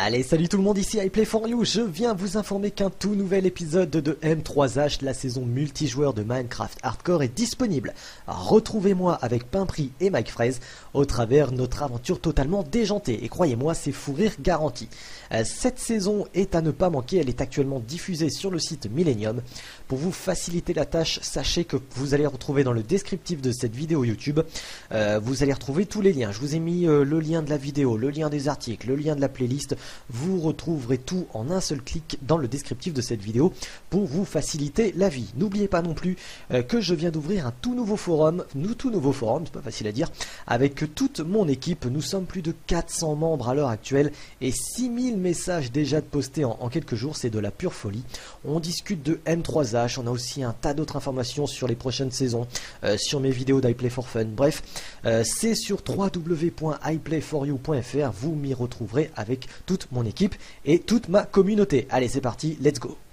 Allez, salut tout le monde, ici iPlay4You, je viens vous informer qu'un tout nouvel épisode de M3H, la saison multijoueur de Minecraft Hardcore, est disponible. Retrouvez-moi avec Pimpri et Mike Fraise au travers de notre aventure totalement déjantée, et croyez-moi, c'est fou rire garanti. Cette saison est à ne pas manquer, elle est actuellement diffusée sur le site Millennium. Pour vous faciliter la tâche, sachez que vous allez retrouver dans le descriptif de cette vidéo YouTube, vous allez retrouver tous les liens. Je vous ai mis le lien de la vidéo, le lien des articles, le lien de la playlist. Vous retrouverez tout en un seul clic dans le descriptif de cette vidéo pour vous faciliter la vie. N'oubliez pas non plus que je viens d'ouvrir un tout nouveau forum, c'est pas facile à dire, avec toute mon équipe. Nous sommes plus de 400 membres à l'heure actuelle et 6000 messages déjà postés en quelques jours, c'est de la pure folie. On discute de M3H, on a aussi un tas d'autres informations sur les prochaines saisons, sur mes vidéos d'iPlay4Fun, bref, c'est sur www.iplay4you.fr, vous m'y retrouverez avec toute mon équipe et toute ma communauté. Allez, c'est parti, let's go!